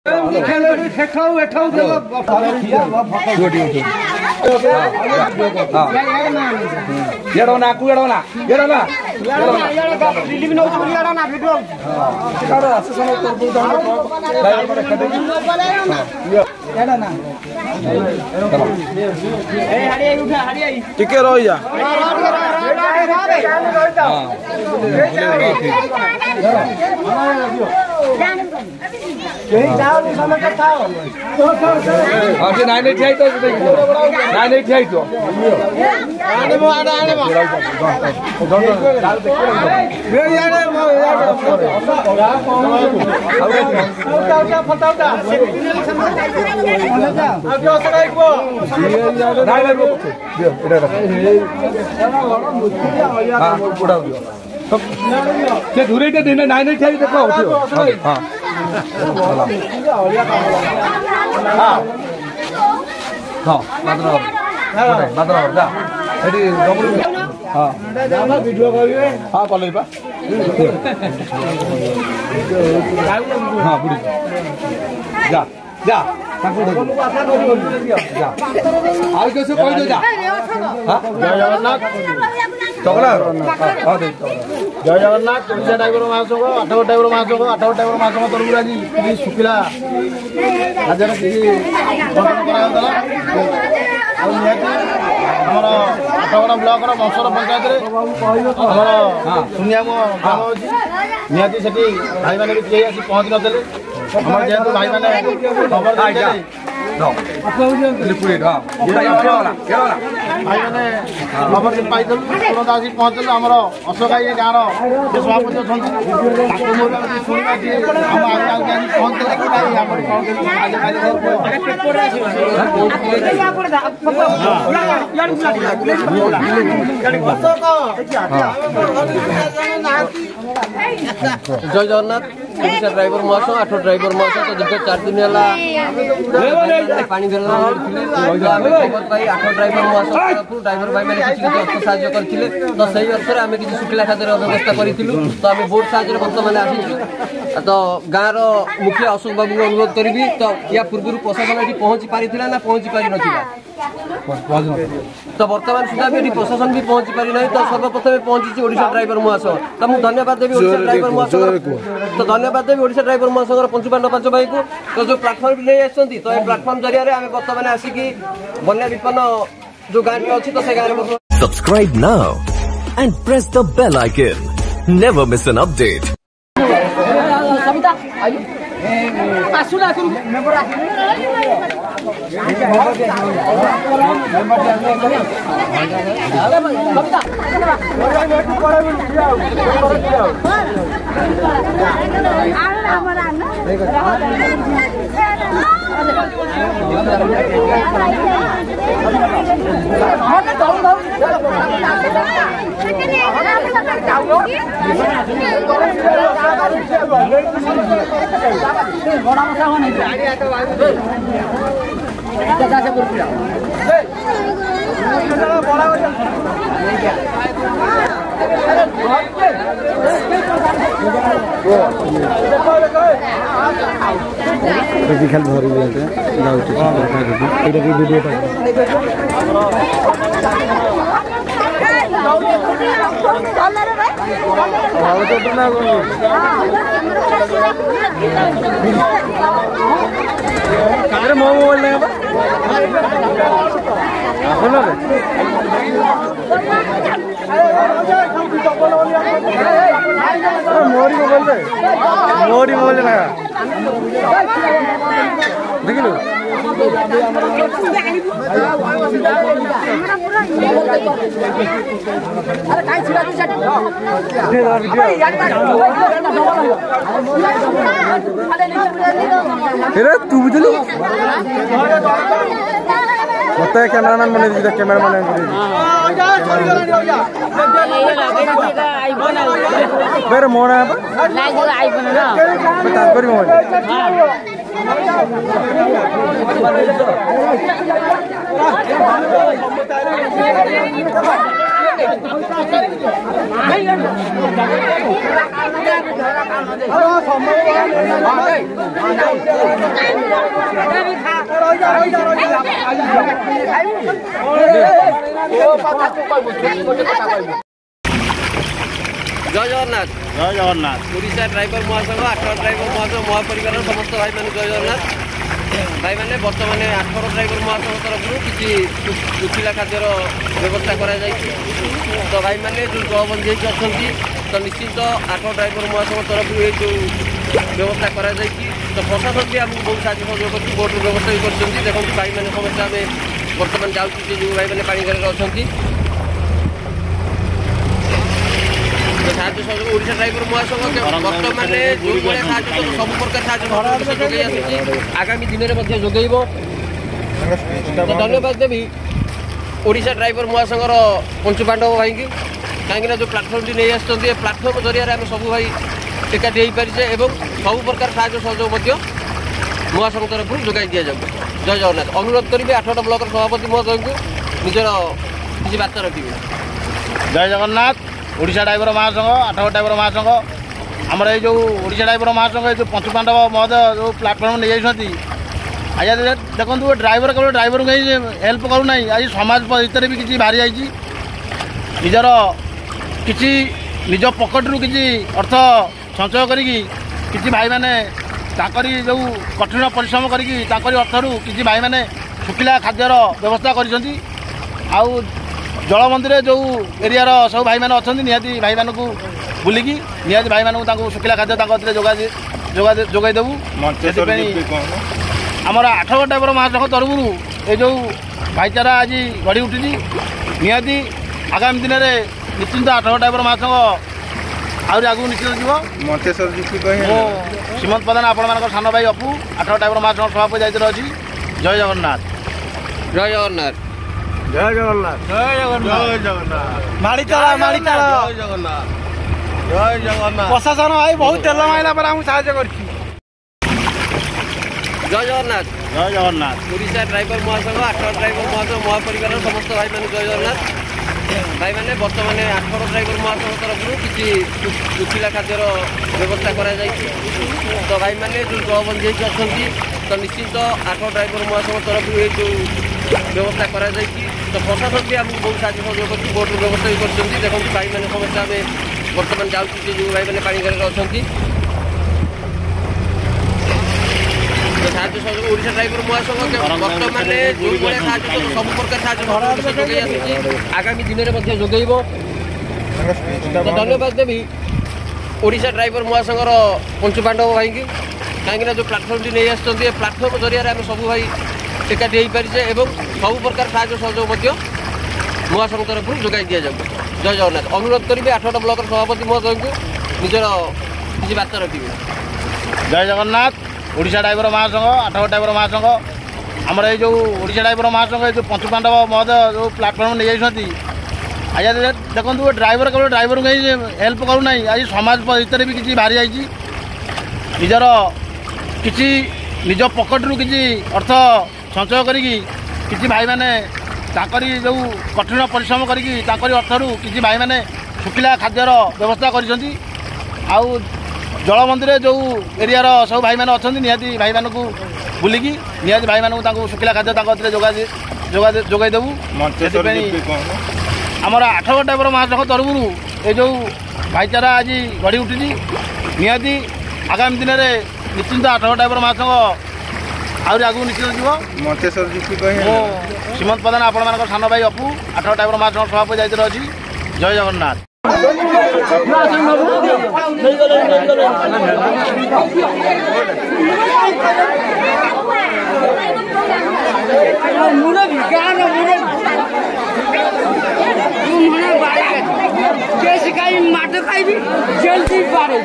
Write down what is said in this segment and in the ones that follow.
टिके रही जा नहीं ठिया तो नहीं ठिया तो धुरी दिन नाइन ठिया देखो हाँ हाँ कल हाँ बुढ़ी जा जा आज कैसे कह दो जा चकला जय जगन्नाथ तुलसिया टाइगर महासंघ 8 टाइगर महासंघ 8 टाइगर महासंघ तरफ आज शुक्ला राज्य आमर आठगड़ा ब्लॉक बंशर पंचायत सुनियाम ग्राम अच्छी निहाती से भाई मैंने भी किए आसी पहुँच नते जेहतु भाई मैंने खबर भाई मैंने खबर पाई तुरंत आसिक पहुँचल आमर अशोका ये गाँव सभापति अच्छा पहुँचले कि जय जगन्नाथ ड्राइवर महाशय 8 ड्राइवर महाशय तो दीर्घ 4 दिन है पानी खबर पाई 8 ड्राइवर महाशय ड्राइवर भाई मैंने किसी अर्थ साहय करते तो सही अर्थर आम किसी शुक्ला खाद्य व्यवस्था करूँ तो आम बोट साहय बर्तमान आसीचु तो गाँव मुखिया अशोक बाबू को अनुरोध करी तो या पूर्व प्रशासन ये पहुँची पारी ना पहुँची पारि ना तो वर्तमान सुधा भी प्रशासन भी पहुँची पारि ना तो सर्वप्रथम पहुँची ओडिशा ड्राइवर महाशय तो मुझे धन्यवाद देवी ओडिशा ड्राइवर महाशय तो धन्यवाद देवी ओडिशा ड्राइवर महाशय 55 भाई को तो जो प्लाटफर्म नहीं आसती तो ये प्लाटफर्म जरिया आम बर्तमान आसिकी बन्या विपन्न जो गाँव में अच्छी तो से गाँव में Subscribe now and press the bell icon. Never miss an update. खाली धरी वीडियो मो मोबाइल मोरी मोबाइल देख लो तू बुझलु मत कैमरामैन बने दीजिए कैमरा मैन मेरे मोड़ है मोबाइल जय जगन्नाथ जय जगन्नाथ ओडिशा ड्राइवर महासंघ 18 ड्राइवर महासंघ महापरिवार समस्त भाई मैंने जय जगन्नाथ भाई मैंने बर्तमान 18 ड्राइवर महासंघ तरफ किसी शुखिला खाद्यर व्यवस्था तो भाई मैंने जो जबंदी अच्छा तो निश्चित 8 ड्राइवर महासंघ तरफ ये जो व्यवस्था तो प्रशासन भी आमको बहुत साहय सहयोग कर बोट व्यवस्था भी कर देखो भाई मैंने समस्त आम बर्तमान जाऊँ जो भाई मैंने पानी घर अच्छा साहय सहयोग ओडिशा ड्राइवर महासंघ बर्तमान जो भाई साहय सब प्रकार साहय जोगे आगामी दिन में जोगेब तो धन्यवाद देवी ओडिशा ड्राइवर महासंघर पंचुपांडव भाई की कहीं जो प्लाटफर्म नहीं आसते प्लाटफर्म जरिया आम सब भाई एकाठी हो पारिचे और सब प्रकार साहय सहयोग महासंघ तरफ जोगाई दि जाए जय जगन्नाथ अनुरोध करी 8 ब्लक सभापति महोदय को निजर किसी बार्ता रखिए जय जगन्नाथ ओडिशा ड्राइवर महासंघ 8 ड्राइवर महासंघ आमर ये जो ओडिशा ड्राइवर महासंघ जो पंचुपांडव महोदय जो प्लाटफर्म नहीं जाती आज देखो ड्राइवर केवल ड्राइवर को हेल्प करूना आज समाज भितर भी किसी बाहरी आई निजर किसी निज पकेटू किसी अर्थ संचय करी भाई मैंने जो कठिन परिश्रम करी अर्थरू किसी भाई मैंने शुखिला खाद्यर व्यवस्था कर जलबंदी जो एरिया सब भाई मैंने अच्छा निहाती भाई मानू बुलिकी निहाती भाई मानू शुखिला खाद्य जोगाई देवु आमर 8 ड्राइवर महासंघ तरफ ये जो भाईचारा आज गढ़ी उठी निहाती आगामी दिन में निश्चिंत 8 ड्राइवर महासंघ आहरी आगू निश्चित जीव श्रीमंत प्रधान आपण सान भाई अपू 8 ड्राइवर महासंघ सभापति दायित्व अच्छी जय जगन्नाथ जय जगन्नाथ जय जगन्नाथ जय जगन्नाथ जय जगन्नाथ माड़ी चला जय जगन्नाथ जय जगन्नाथ प्रशासन भाई बहुत तेल माइला पर हम साहाय्य करछि जय जगन्नाथ जय जगन्नाथ ओडिशा ड्राइवर महासंघ 8 ड्राइवर महासंघ महापरिवार समस्त भाई मैंने जय जगन्नाथ भाई मैंने बर्तमान 8 ड्राइवर महासंघ तरफ किसी शुखिला खाद्यर व्यवस्था तो भाई मैंने जो जबंदी अच्छा तो निश्चित 8 ड्राइवर महासंघ तरफ ये जो व्यवस्था तो प्रशासन भी आमको बहुत साहय सहयोग कर बोट व्यवस्था भी कर देखो भाई मैंने समस्त आम बर्तमान जाऊँ जो भाई मैंने पानी घर अच्छा तो साहय सहयोग ओडिशा ड्राइवर महासंघ बर्तमान जो भाई साहय सब प्रकार साहय जोगे आगामी दिन में जोगेब तो धन्यवाद देवी ओडिशा ड्राइवर महासंघर पंचुपांडव भाई की कहीं जो प्लाटफर्म नहीं आसते प्लाटफर्म जरिया आम सब भाई एकाठी हो पारिचे और सब प्रकार साहय सहयोग महासंघ तरफ जोगाई दि जाए जय जगन्नाथ अनुरोध करी 8 ब्लक सभापति महोदय को निजर किसी बार्ता रखिए जय जगन्नाथ ओडिशा ड्राइवर महासंघ 8 ड्राइवर महासंघ आमर ये जो ओडिशा ड्राइवर महासंघ जो पंचुपांडव महोदय जो प्लाटफर्म नहीं जाती आज देखो ड्राइवर केवल ड्राइवर को हेल्प करूना आज समाज भितर भी किसी बाहरी आई निजर किसी निज पकेटू किसी अर्थ संचय करी भाई मैंने जो कठिन परिश्रम करी अर्थरू किसी भाई मैंने शुखिला खाद्यर व्यवस्था कर जलबंदी जो एरिया सब भाई मैंने अच्छा निहाती भाई मानू बुलिकी निहाती भाई मानू शुखिला खाद्य जोगाई देवु आमर 8 ड्राइवर महासंघ तरफ ये जो भाईचारा आज गढ़ी उठी निहाती आगामी दिन में निश्चिंत 8 ड्राइवर महासंघ आहरी आगू निश्चित जीव श्रीमंत प्रधान आपण सान भाई अपू 8 ड्राइवर महासंघ सभापति दायित्व अच्छी जय जगन्नाथ माट खाइबी जल्दी पारे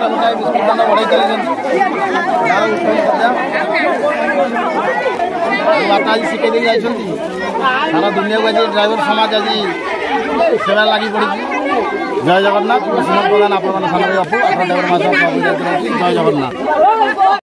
बढ़ाई बात आज शिखे दे सारा दुनिया को आज ड्राइवर समाज आज सेवा लगी पड़ी। जय जगन्नाथ। प्रधान आप सामने जय जगन्नाथ।